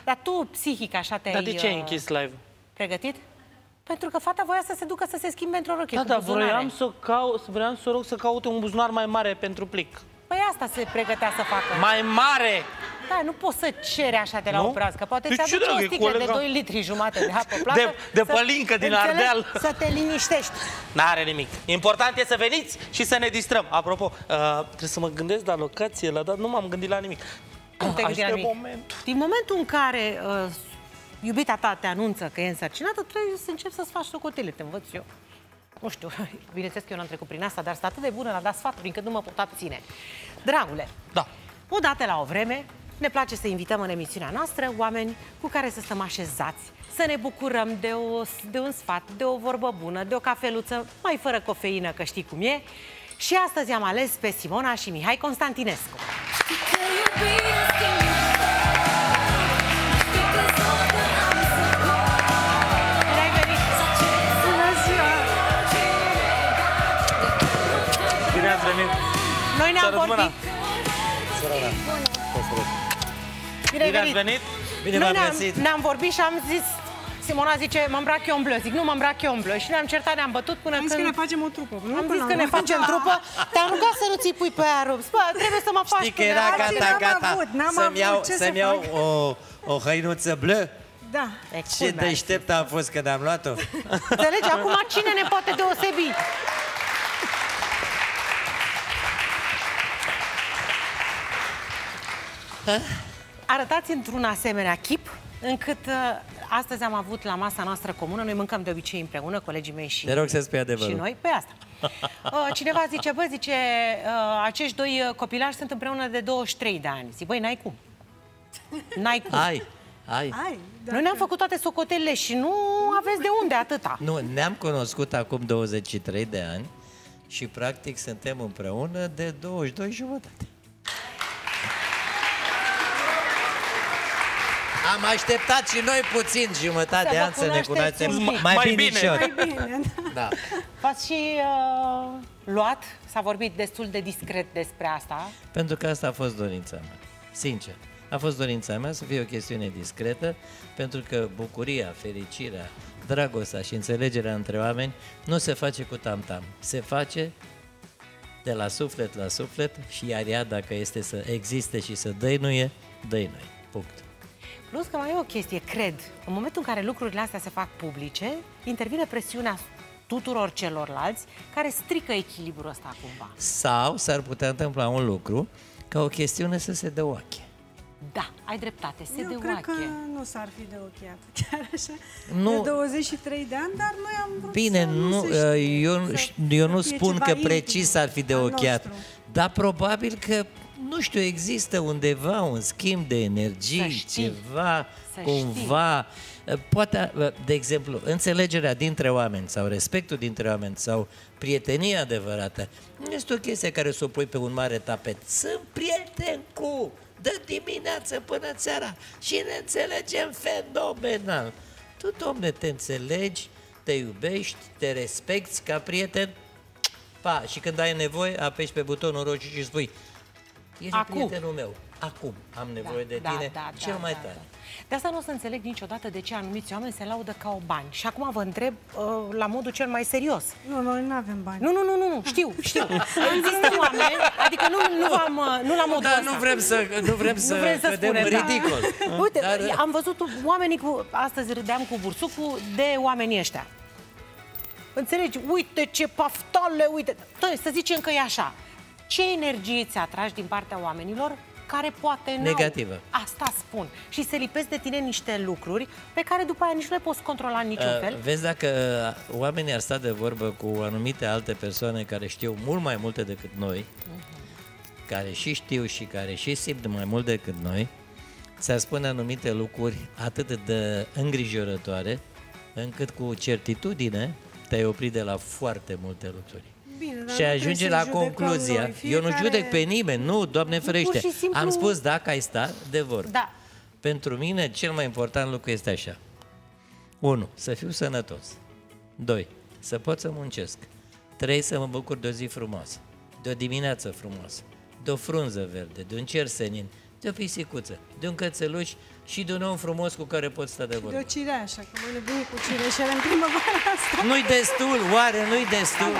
Dar tu, psihic, așa te-ai... Dar de ce ai închis live? Pregătit? Pentru că fata voia să se ducă să se schimbe într-o rochie cu Da, buzunare. vreau să o rog să caute un buzunar mai mare pentru plic. Păi asta se pregătea să facă. Mai mare! Da, nu poți să ceri așa de la o broască. Poate ți-aduce o sticlă de 2 litri jumate de apă plată. De pălincă din Ardeal. Să te liniștești. N-are nimic. Important e să veniți și să ne distrăm. Apropo, trebuie să mă gândesc la locație, la dat. Nu m-am gândit la nimic. Din momentul în care iubita ta te anunță că e însărcinată, trebuie să începi să-ți faci socotele, te învăț eu. Nu știu, bineînțeles că eu n-am trecut prin asta, dar sunt atât de bună la dat sfaturi încât nu mă pot abține. Dragule, da. Odată la o vreme, ne place să invităm în emisiunea noastră oameni cu care să stăm așezați, să ne bucurăm de un sfat, de o vorbă bună, de o cafeluță, mai fără cofeină, că știi cum e. Și astăzi am ales pe Simona și Mihai Constantinescu. Bine ați venit! Noi ne-am vorbit. Bine ați venit! Bine v-am găsit! Ne-am vorbit și am zis, Simona zice, mă îmbrac eu în bleu. Zic, nu, mă îmbrac eu în bleu. Și ne-am certat, ne-am bătut până când... Am zis că ne facem o trupă. Am zis că ne facem trupă. Te-am rugat să nu ți-i pui pe aia rups. Bă, trebuie să mă faci. Știi că era gata să-mi iau o hăinuță bleu? Da. Ce deșteptă am fost când am luat-o. Înțelegi? Acum cine ne poate deosebi? Arătați într-un asemenea chip, încât astăzi am avut la masa noastră comună, noi mâncăm de obicei împreună, colegii mei și, te rog să spui adevărul. Și noi, pe asta. Cineva zice, bă, zice, acești doi copilași sunt împreună de 23 de ani. Zic, băi, n-ai cum. N-ai cum. Ai. Noi ne-am făcut toate socotelele și nu aveți de unde atâta. Nu, ne-am cunoscut acum 23 de ani și practic suntem împreună de 22 jumătate. Am așteptat și noi puțin, jumătate de ani să ne cunoaștem mai bine. Mai bine, da. V-ați și luat, s-a vorbit destul de discret despre asta. Pentru că asta a fost dorința mea, sincer. A fost dorința mea să fie o chestiune discretă, pentru că bucuria, fericirea, dragostea și înțelegerea între oameni nu se face cu tam-tam. Se face de la suflet la suflet și iar ea, dacă este să existe și să dăinuie, dăinuie. Punct. Plus că mai e o chestie, cred, în momentul în care lucrurile astea se fac publice, intervine presiunea tuturor celorlalți care strică echilibrul ăsta cumva. Sau s-ar putea întâmpla un lucru ca o chestiune să se dă oache. Da, ai dreptate, se Eu de cred oache. că nu s-ar fi de ochiat, chiar așa, nu, de 23 de ani, dar noi am vrut bine, să nu eu nu spun că precis ar fi de ochiat, dar probabil că, nu știu, există undeva un schimb de energii, ceva, cumva, poate, de exemplu, înțelegerea dintre oameni sau respectul dintre oameni sau prietenia adevărată, nu este o chestie care să o pui pe un mare tapet. Sunt prieten cu... de dimineață până seara și ne înțelegem fenomenal. Tu, domne, te înțelegi, te iubești, te respecti ca prieten, pa, și când ai nevoie, apeși pe butonul roșu și spui, ești prietenul meu, acum am nevoie de tine cel mai tare. De asta nu o să înțeleg niciodată de ce anumiți oameni se laudă ca o bani. Și acum vă întreb la modul cel mai serios. Nu, noi nu avem bani. Nu, știu. Există oameni, adică nu la modul ăsta. Nu vrem să cădem ridicol. Uite, am văzut oamenii astăzi râdeam cu bursucul de oamenii ăștia. Înțelegi? Uite ce paftale, uite. Să zicem că e așa. Ce energie ți atragi din partea oamenilor care poate n-au. Negativă. Asta spun. Și se lipesc de tine niște lucruri pe care după aia nici nu le poți controla în niciun fel. Vezi, dacă oamenii ar sta de vorbă cu anumite alte persoane care știu mult mai multe decât noi, care și știu și care și simt mai mult decât noi, ți-ar spune anumite lucruri atât de îngrijorătoare, încât cu certitudine te-ai oprit de la foarte multe lucruri. Bine, și ajunge la concluzia, eu nu judec pe nimeni, nu, Doamne ferește, simplu... am spus dacă ai sta de vorbă. Da. Pentru mine cel mai important lucru este așa: 1. Să fiu sănătos. 2. Să pot să muncesc. 3. Să mă bucur de o zi frumoasă, de o dimineață frumoasă, de o frunză verde, de un cer senin, de o pisicuță, de un cățeluș și de un om frumos cu care poți sta de vorbă. De o cireașă, că mă nebuni cu cireșele în primăvara asta. Nu-i destul, oare nu-i destul?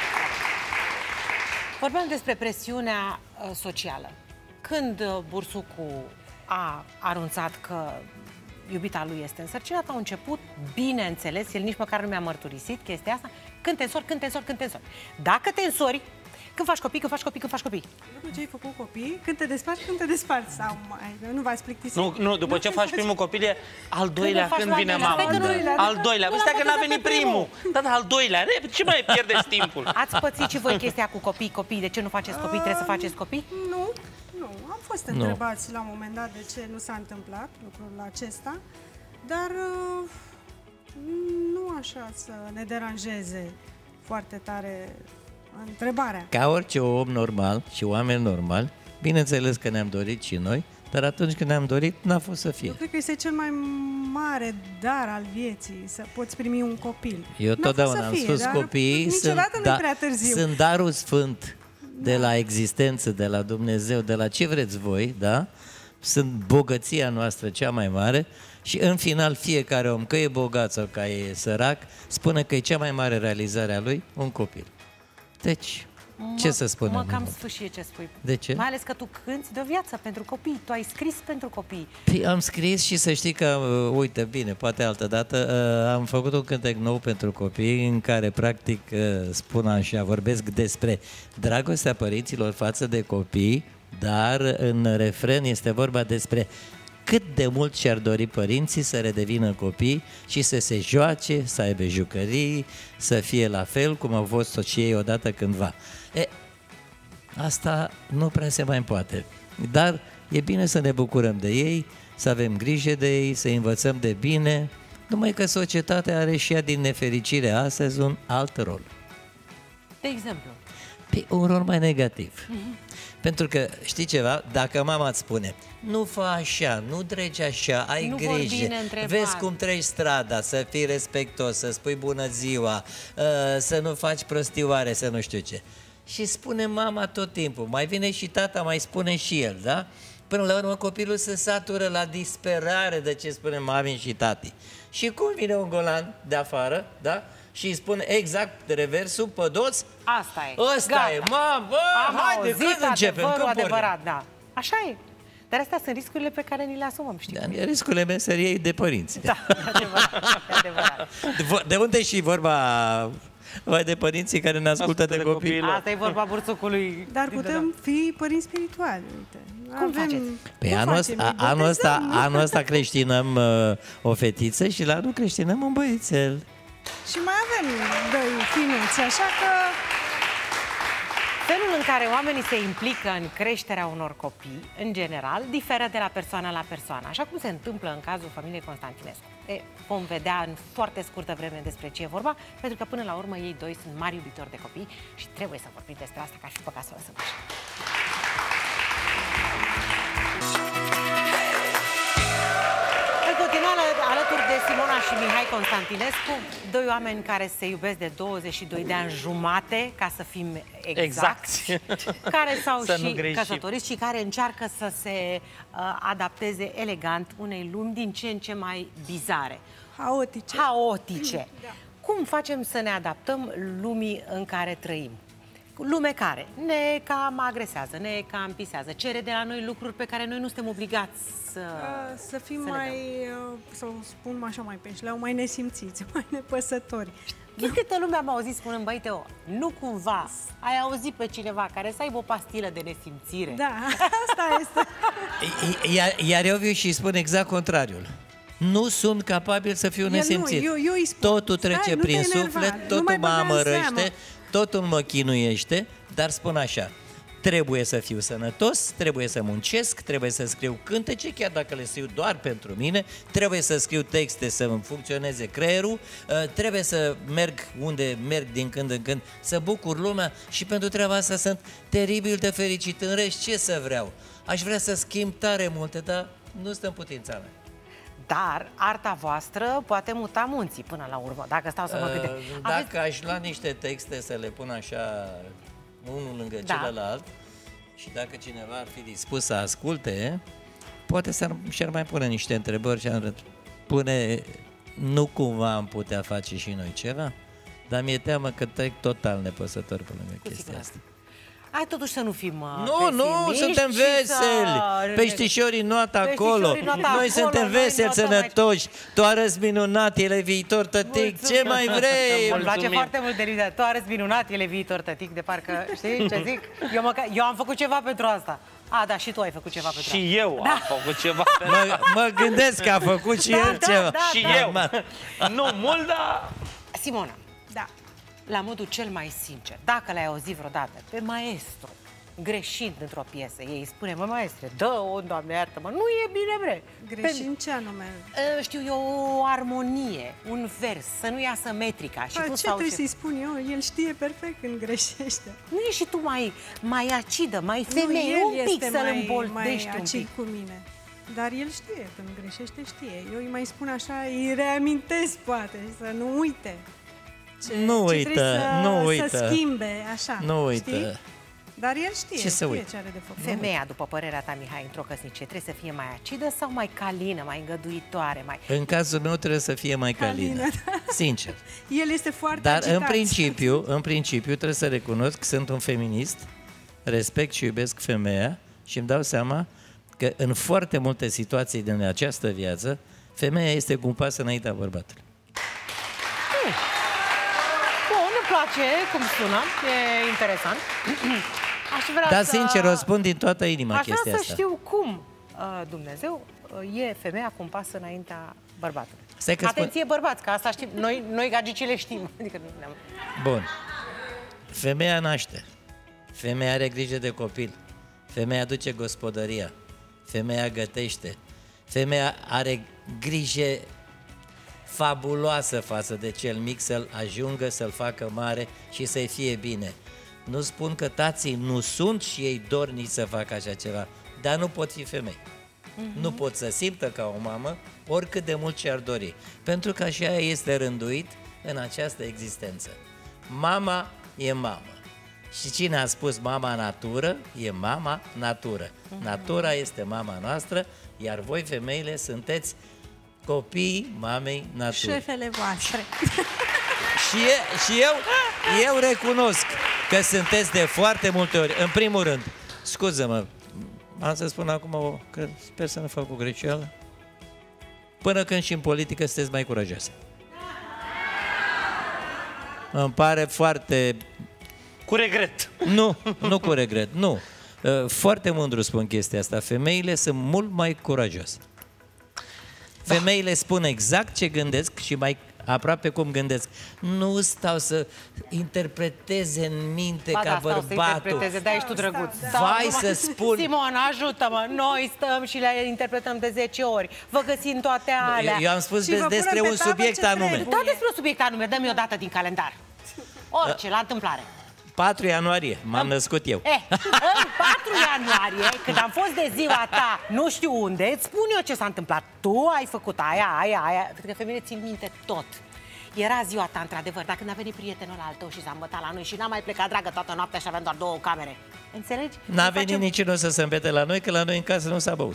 Vorbeam despre presiunea socială. Când Bursucu a anunțat că iubita lui este însărcinată, au început, bineînțeles, el nici măcar nu mi-a mărturisit chestia asta, când te însori, când te însori, când te însori. Dacă te însori, când faci copii, când faci copii, când faci copii. După ce ai făcut copii, când te desparți, când te desparți. Sau mai, nu v-ați plictisit? Nu, după ce faci primul copil e al doilea, când vine mama. Da. Al doilea, vă stai că n-a venit primul. Da, al doilea, ce mai pierdeți timpul? Ați pățit și voi chestia cu copii, de ce nu faceți copii, trebuie să faceți copii? Nu. Am fost întrebați la un moment dat de ce nu s-a întâmplat lucrul acesta, dar nu așa să ne deranjeze foarte tare întrebarea. Ca orice om normal și oameni normali, bineînțeles că ne-am dorit și noi, dar atunci când ne-am dorit, n-a fost să fie. Eu cred că este cel mai mare dar al vieții, să poți primi un copil. Eu totdeauna am spus, copiii sunt darul sfânt de la existență, de la Dumnezeu, de la ce vreți voi, da? Sunt bogăția noastră cea mai mare și în final fiecare om, că e bogat sau că e sărac, spune că e cea mai mare realizare a lui un copil. Deci, ce să spunem? Mă cam sfâșie ce spui. De ce? Mai ales că tu cânti de o viață pentru copii, tu ai scris pentru copii. Păi am scris și să știi că, uite, bine, poate altă dată, am făcut un cântec nou pentru copii în care, practic, spun așa, vorbesc despre dragostea părinților față de copii, dar în refren este vorba despre cât de mult și-ar dori părinții să redevină copii și să se joace, să aibă jucării, să fie la fel cum au fost și ei odată cândva. Asta nu prea se mai poate, dar e bine să ne bucurăm de ei, să avem grijă de ei, să învățăm de bine, numai că societatea are și ea din nefericire astăzi un alt rol. De exemplu? Pe un rol mai negativ. Pentru că, știi ceva, dacă mama îți spune, nu fă așa, nu treci așa, ai grijă, vezi cum treci strada, să fii respectos, să spui bună ziua, să nu faci prostioare, să nu știu ce. Și spune mama tot timpul, mai vine și tata, mai spune și el, da? Până la urmă copilul se satură la disperare de ce spune mami și tati. Și cum vine un golan de afară, da? Și îi spune exact reversul pe dos. Asta e. Ăsta e, mamă, haide, când începem? Adevărul adevărat, da. Așa e. Dar astea sunt riscurile pe care ni le asumăm, știi? Da, riscurile meseriei de părinți. Da, adevărat. De unde și vorba de părinții care ne ascultă de copii? Asta e vorba Bursucului. Dar putem fi părinți spirituali, uite. Cum faceți? Păi anul ăsta creștinăm o fetiță și la anul creștinăm un băiețel. Și mai avem doi finuți, așa că... Felul în care oamenii se implică în creșterea unor copii, în general, diferă de la persoană la persoană, așa cum se întâmplă în cazul familiei Constantinescu. Vom vedea în foarte scurtă vreme despre ce e vorba, pentru că până la urmă ei doi sunt mari iubitori de copii și trebuie să vorbim despre asta, ca și păcat să o lăsăm așa. În continuare, alături de Simona și Mihai Constantinescu, doi oameni care se iubesc de 22 de ani jumate, ca să fim exacti, care s-au și căsătoriți și care încearcă să se adapteze elegant unei lumi din ce în ce mai bizare. Haotice. Da. Cum facem să ne adaptăm lumii în care trăim? Lume care ne cam agresează, ne cam pisează, cere de la noi lucruri pe care noi nu suntem obligați să fim mai, să spun așa mai pe șleau, mai nesimțiți, mai nepăsători. Câtă lume am auzit spunând, băi Teo, nu cumva ai auzit pe cineva care să aibă o pastilă de nesimțire? Da, asta este. Iar eu viu și spun exact contrariul. Nu sunt capabil să fiu nesimțit. Totul trece prin suflet, totul mă amărăște, totul mă chinuiește, dar spun așa, trebuie să fiu sănătos, trebuie să muncesc, trebuie să scriu cântece, chiar dacă le scriu doar pentru mine, trebuie să scriu texte să îmi funcționeze creierul, trebuie să merg unde merg din când în când, să bucur lumea și pentru treaba asta sunt teribil de fericit. În rest, ce să vreau? Aș vrea să schimb tare multe, dar nu stă în putința mea. Dar arta voastră poate muta munții până la urmă, dacă stau să mă gândesc. Dacă aș lua niște texte să le pun așa unul lângă celălalt și dacă cineva ar fi dispus să asculte, poate și-ar mai pune niște întrebări și ar pune, nu cumva am putea face și noi ceva? Dar mi-e teamă că trec total nepăsător pe lângă chestia asta. Hai totuși să nu fim Nu, suntem veseli. Peștișorii noată acolo. Noi suntem veseli, sănătoși. Tu arăți minunat, el e viitor, tătic. Ce mai vrei? Îmi place foarte mult de Lidia. Tu arăți minunat, el e viitor, tătic. De parcă, știi ce zic? Eu am făcut ceva pentru asta. Da, și tu ai făcut ceva pentru asta. Și eu am făcut ceva pentru asta. Mă gândesc că a făcut și el ceva. Și eu. Nu mult, dar... Simona. Da. La modul cel mai sincer, dacă l-ai auzit vreodată pe maestru greșind într-o piesă, ei spune, mă, maestre, dă-o, Doamne, iartă-mă, nu e bine, bre. Greșind ce anume? Știu eu, o armonie, un vers, să nu iasă metrica. Și ce trebuie să-i spun eu? El știe perfect când greșește. Nu ești și tu mai acidă, mai femeie, un pic să-l îmboldești un pic. Cu mine. Dar el știe, când greșește știe. Eu îi mai spun așa, îi reamintesc poate, să nu uite. Nu uită. Să schimbe, așa. Nu uită. Știi? Dar el știe ce are de făcut. Femeia, după părerea ta, Mihai, într-o căsnicie, trebuie să fie mai acidă sau mai calină, mai îngăduitoare? În cazul meu trebuie să fie mai calină. Sincer. El este foarte Dar agitat. în principiu trebuie să recunosc că sunt un feminist, respect și iubesc femeia și îmi dau seama că în foarte multe situații din această viață, femeia este cu un pas înaintea bărbatului. Îmi place cum sună, e interesant. Dar sincer, o spun din toată inima chestia asta. Aș vrea să știu cum Dumnezeu e femeia cu un pas înaintea bărbatului. Atenție bărbați, că asta știm, noi gagicile știm. Adică bun. Femeia naște. Femeia are grijă de copil. Femeia duce gospodăria. Femeia gătește. Femeia are grijă fabuloasă față de cel mic, să-l ajungă, să-l facă mare și să-i fie bine. Nu spun că tații nu sunt și ei dornici să facă așa ceva, dar nu pot fi femei. Nu pot să simtă ca o mamă oricât de mult și-ar dori, pentru că așa este rânduit în această existență. Mama e mamă. Și cine a spus mama natură, e mama natură. Natura este mama noastră, iar voi, femeile, sunteți copiii mamei naturii. Șefele voastre. Și eu recunosc că sunteți de foarte multe ori. În primul rând, scuză-mă, am să spun acum că sper să nu fac o greșeală. Până când și în politică sunteți mai curajoase. Îmi pare foarte... Cu regret. Nu cu regret, nu. Foarte mândru spun chestia asta. Femeile sunt mult mai curajoase. Femeile spun exact ce gândesc și mai aproape cum gândesc. Nu stau să interpreteze în minte ca bărbatul. Da, ești tu drăguț. Vai să spun... Simona, ajută-mă! Noi stăm și le interpretăm de 10 ori. Vă găsim toate alea. Eu am spus despre un subiect anume. Da, despre un subiect anume. Dă-mi o dată din calendar. Orice, la întâmplare. 4 ianuarie, m-am născut eu. În 4 ianuarie, când am fost de ziua ta, nu știu unde, îți spun eu ce s-a întâmplat. Tu ai făcut aia. Pentru că femeile țin minte tot. Era ziua ta, într-adevăr, dar când a venit prietenul al tău și s-a îmbătat la noi și n-a mai plecat, dragă, toată noaptea și aveam doar 2 camere. Înțelegi? N-a venit niciunul să se îmbete la noi, că la noi în casă nu s-a băut.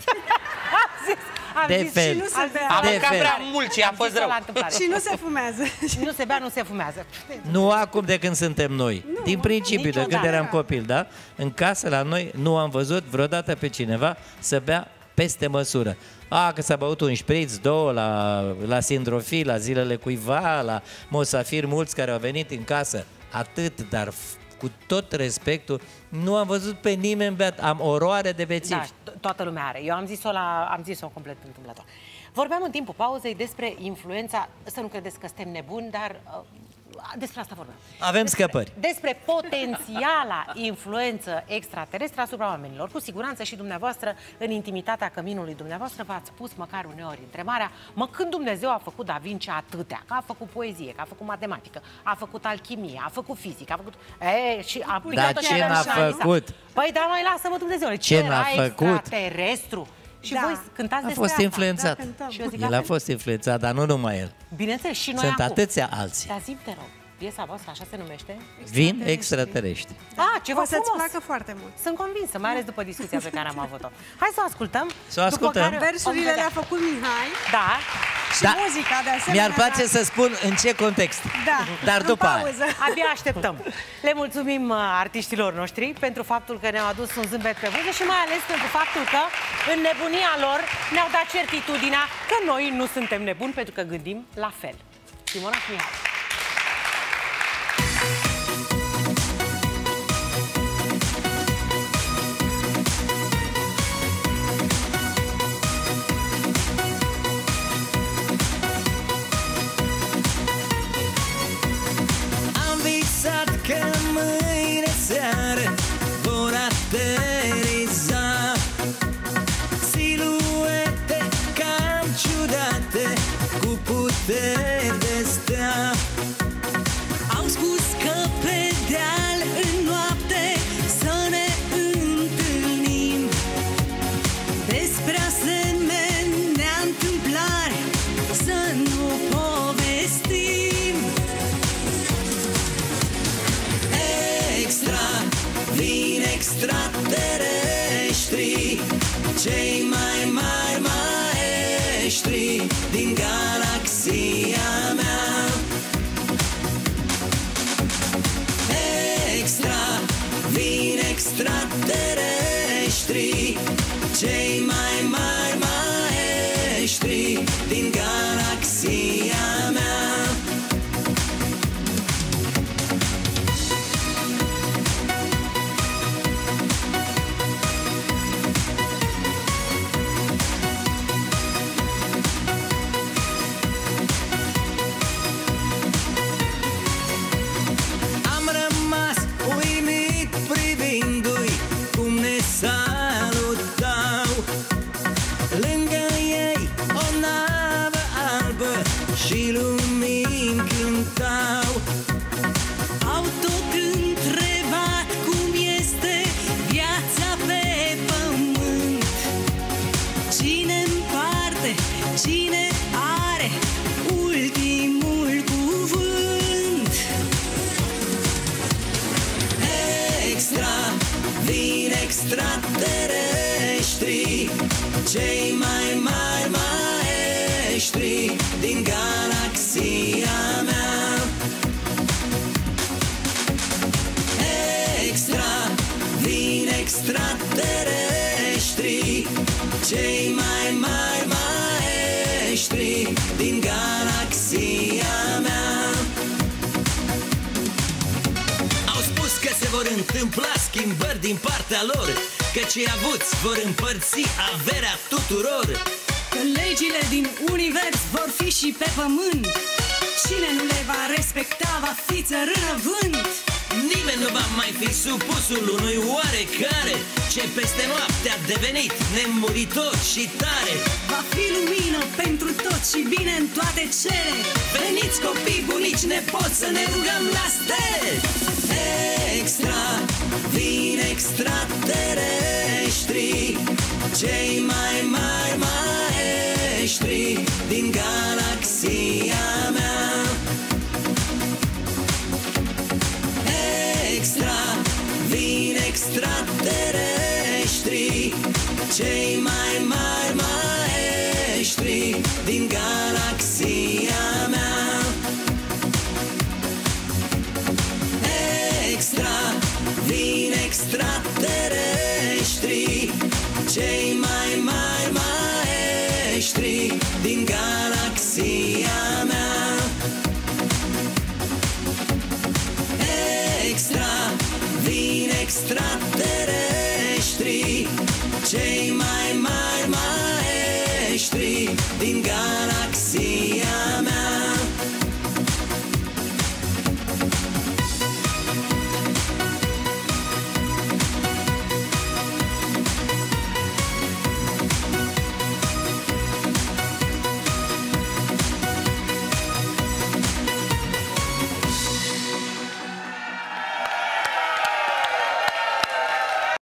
De fel. Și nu se bea. Am mâncat prea mult și a fost rău. Și nu se fumează. Și nu se bea, nu se fumează. Nu acum de când suntem noi. Din principiu, de când eram copil, da? În casă la noi nu am văzut vreodată pe cineva să bea peste măsură. Că s-a băut un șpriț, 2 la Sindrofil, la zilele cuiva, la mosafiri mulți care au venit în casă. Atât, dar cu tot respectul, nu am văzut pe nimeni beat. Am oroare de bețivi. Da, toată lumea are. Eu am zis-o complet întâmplător. Vorbeam în timpul pauzei despre influența, să nu credeți că suntem nebuni, dar despre asta vorbeam. Avem scăpări. Despre potențiala influență extraterestră asupra oamenilor. Cu siguranță și dumneavoastră, în intimitatea căminului dumneavoastră, v-ați pus măcar uneori întrebarea, când Dumnezeu a făcut Da Vinci atâtea, că a făcut poezie, că a făcut matematică, a făcut alchimie, a făcut fizică, a făcut... și a dar ce n-a făcut? Păi, dar mai lasă-mă, Dumnezeule, ce n-a făcut? Extraterestru. Și voi cântați despre asta. A fost influențat. El a fost influențat, dar nu numai el. Bineînțeles, și noi sunt atâția alții. Dar zi-mi, te rog, Piesa voastră așa se numește? Vin extraterestri. Ce vă să-ți placă foarte mult. Sunt convinsă, mai ales după discuția pe care am avut-o. Hai să o ascultăm. Să o ascultăm. Versurile le-a făcut Mihai. Da. Și muzica, de asemenea. Mi-ar place să spun în ce context. Da. Dar după aia. Abia așteptăm. Le mulțumim artiștilor noștri pentru faptul că ne-au adus un zâmbet pe buze și mai ales pentru faptul că în nebunia lor ne-au dat certitudinea că noi nu suntem nebuni pentru că gândim la fel. Simona și Mihai. Au spus că pe deal în noapte să ne întâlnim. Despre asemenea întâmplare să nu povestim. Extra, vin extraterestri, cei mai mari maestri din galaxia mea. Vin extraterestri, cei mai mari maestri din galaxia mea. Și lumini cântau. Au tot întrebat cum este viața pe pământ. Cine împarte, cine are ultimul cuvânt. Extra, vin extraterestri, cei mai mari maestri din galaxia mea. Extra, vin extraterestri, cei mai mari maestri din galaxia mea. Au spus că se vor întâmpla schimbări din partea lor, că cei avuți vor împărți averea tuturor, că legile din univers vor fi și pe pământ. Cine nu le va respecta va fi țărână vânt. Nimeni nu va mai fi supusul unui oarecare ce peste noapte a devenit nemuritor și tare. Va fi lumină pentru toți și bine în toate cele. Veniți copii, bunici, nepoți să ne rugăm la stele. Extra, vin extraterestri, cei mai mari maestri din galaxia mea. Extra, vin extraterestri, cei mai mari maestri din galaxia mea. Extra, vin extraterestri, cei mai mari maestri din galaxia mea. Extra, vin extraterestri, cei mai mari maestri din galaxia